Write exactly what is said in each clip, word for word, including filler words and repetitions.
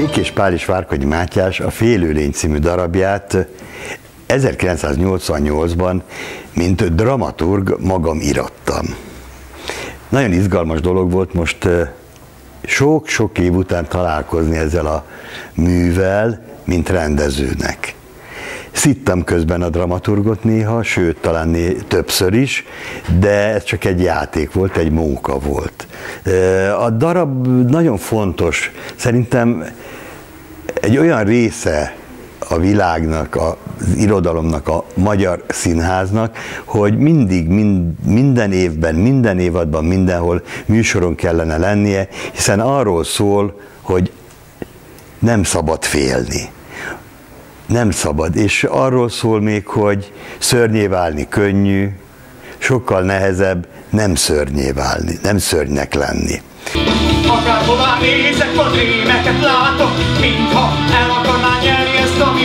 Békés Pál és Várkonyi Mátyás a Félőlény című darabját ezerkilencszáznyolcvannyolcban, mint dramaturg magam írattam. Nagyon izgalmas dolog volt most sok-sok év után találkozni ezzel a művel, mint rendezőnek. Szittem közben a dramaturgot néha, sőt, talán né, többször is, de ez csak egy játék volt, egy móka volt. A darab nagyon fontos, szerintem egy olyan része a világnak, az irodalomnak, a magyar színháznak, hogy mindig, mind, minden évben, minden évadban, mindenhol műsoron kellene lennie, hiszen arról szól, hogy nem szabad félni. Nem szabad, és arról szól még, hogy szörnyé válni könnyű, sokkal nehezebb nem szörnyé válni, nem szörnynek lenni. Akárhová nézek, vagy rémeket látok, mintha el akarná nyerni ezt a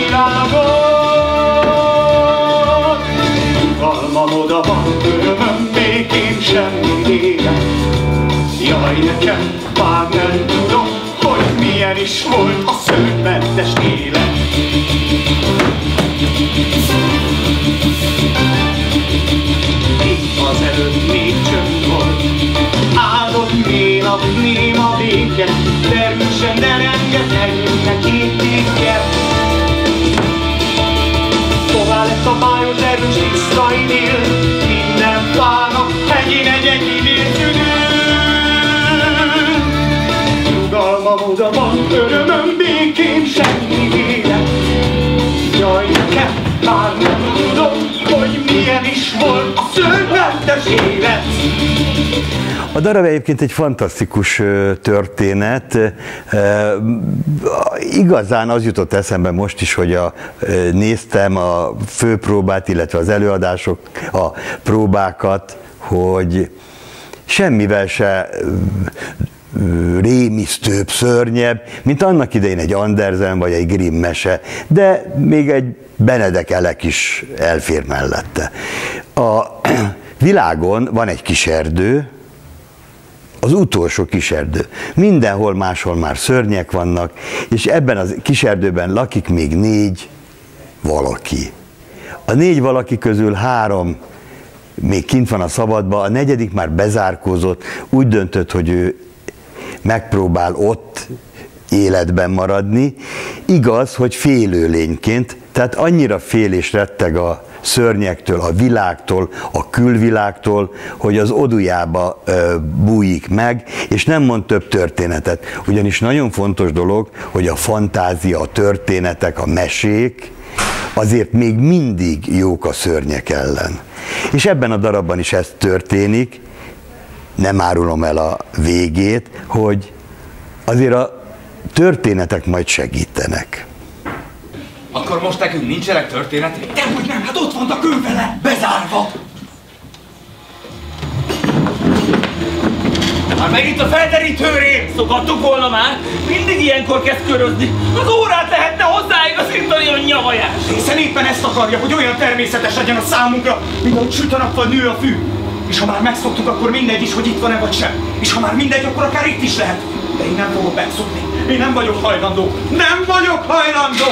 világot. Nyugalmam oda van, örömöm, békém, semmi élet. Jaj, nekem már nem tudom, hogy milyen is volt a szörnymentes élet. Itt az előtt még csönd volt, áldott néma, néma béke, termősen derengett erőnek építket. Hová lett a bájos erős tiszta idél, minden fának hegyén egy enyhidél tűnül. Nyugalmam oda van, örömöm, békém, semmi élet. Jaj, nekem már nem tudom, hogy milyen is volt a szörnyentes élet. A darab egyébként egy fantasztikus történet. Igazán az jutott eszembe most is, hogy a, néztem a főpróbát, illetve az előadások, a próbákat, hogy semmivel se rémisztőbb, szörnyebb, mint annak idején egy Andersen vagy egy Grimm mese, de még egy Benedek Elek is elfér mellette. A világon van egy kiserdő, az utolsó kiserdő. Mindenhol máshol már szörnyek vannak, és ebben a kiserdőben lakik még négy valaki. A négy valaki közül három még kint van a szabadban, a negyedik már bezárkózott, úgy döntött, hogy ő megpróbál ott életben maradni. Igaz, hogy félőlényként, tehát annyira fél és retteg a szörnyektől, a világtól, a külvilágtól, hogy az odujába ö, bújik meg, és nem mond több történetet. Ugyanis nagyon fontos dolog, hogy a fantázia, a történetek, a mesék azért még mindig jók a szörnyek ellen. És ebben a darabban is ez történik, nem árulom el a végét, hogy azért a történetek majd segítenek. Akkor most nekünk nincsenek történetek? Dehogy nem, hát ott van a kővele, bezárva! Már megint a felderítőrém! Szokattuk volna már, mindig ilyenkor kezd körözni. Az órát lehetne hozzáigazítani a nyavajás! Hiszen éppen ezt akarja, hogy olyan természetes legyen a számunkra, mint ahogy süt a nap vagy nő a fű. És ha már megszoktuk, akkor mindegy is, hogy itt van-e vagy sem. És ha már mindegy, akkor akár itt is lehet. De én nem fogok megszokni. Én nem vagyok hajlandó. Nem vagyok hajlandó!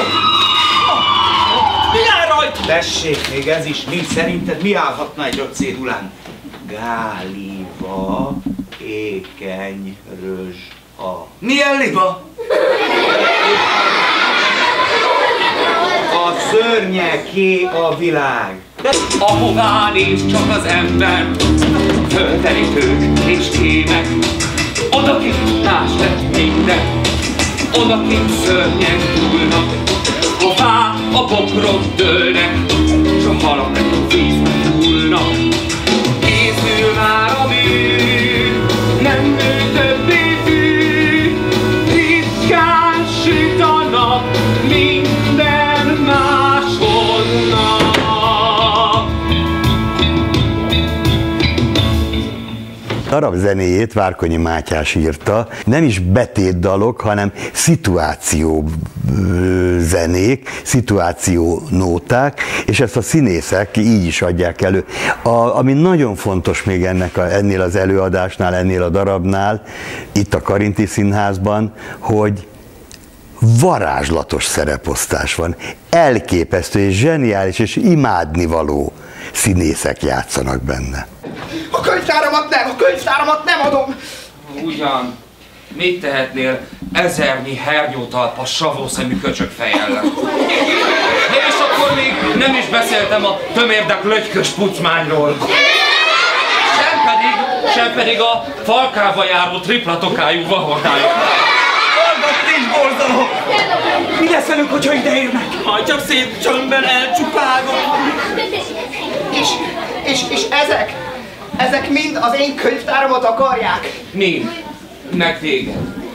Mi áll rajta? Tessék, még ez is. Mi szerinted mi állhatna egy ott cédulán? Gáliva, ékeny, rözs, a... Milyen liba? A szörnyeké a világ. Ahová néz csak az ember, földterítők és kémek. Odakint más lett minden, odakint szörnyek dúlnak. Hová a bokrok dőlnek, s a halak vízben dúlnak. Készül már a mű, nem nő többé fű, ritkán süt a nap, minden máshonnan. Darab zenéjét Várkonyi Mátyás írta, nem is betétdalok, hanem szituáció zenék, szituáció nóták, és ezt a színészek így is adják elő. A, ami nagyon fontos még ennek a, ennél az előadásnál, ennél a darabnál, itt a Karinti Színházban, hogy varázslatos szereposztás van. Elképesztő és zseniális és imádnivaló színészek játszanak benne. A könyvtáramat nem, a könyvtáramat nem adom! Ugyan, mit tehetnél ezernyi hernyótalpa savószemű köcsögfej ellen? És akkor még nem is beszéltem a tömérdek lötykös pucmányról. Sem pedig, sem pedig a falkába járó triplatokájú vahordájuk. Hallgatt is borzalom! Mi lesz velünk, hogyha ideérnek? Majd csak szép csöndben elcsupágok. És, és, és ezek, ezek mind az én könyvtáramat akarják? Mind. Meg téged.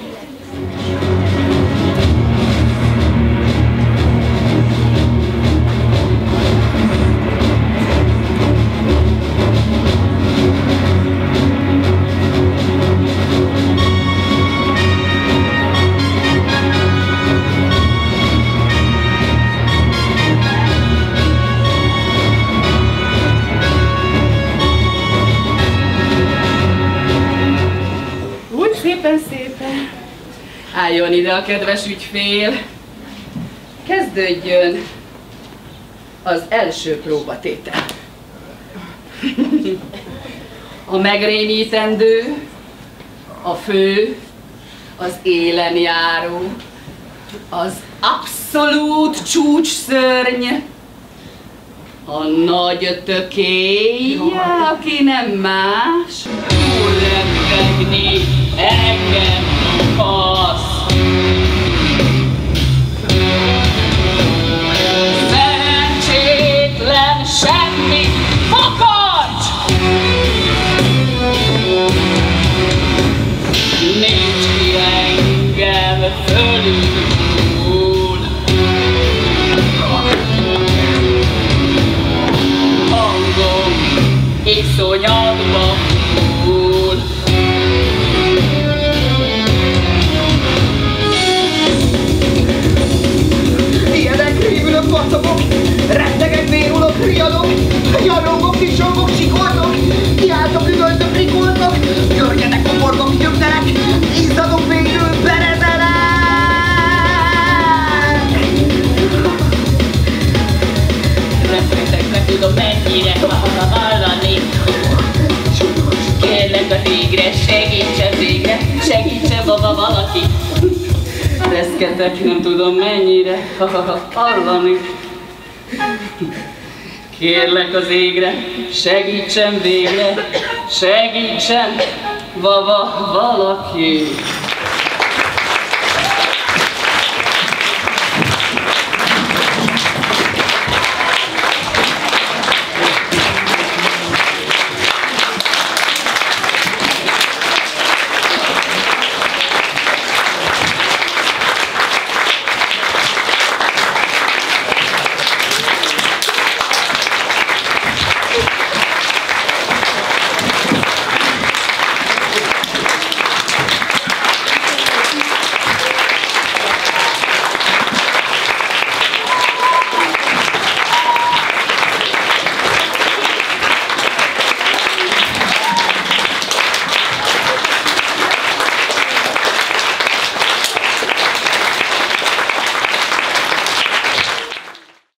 Szépen, szépen. Álljon ide a kedves ügyfél. Kezdődjön az első próbatétel. A megrémítendő, a fő, az élenjáró, az abszolút csúcsszörny, a nagy tökély, aki nem más, túlrepegni engem az. Szerencsétlen semmi fakarcs! Nincs ki engem fölül. Hangom iszonyatba hull. Kacagok, rettegek, vérulok, riadok, gyarlongok, kicsongok, sikoltok, kiáltok, üvöltök, rikoltok, görgetek, koporgok, nyögdelek, izzadok, végül berezelek! Repültek, meg tudom mennyire hallani. Kérlek a végre, segítsen végre, segítsen baba valaki. Reszketek, nem tudom mennyire hallani. Kérlek az égre, segítsen végre, segítsen baba valaki.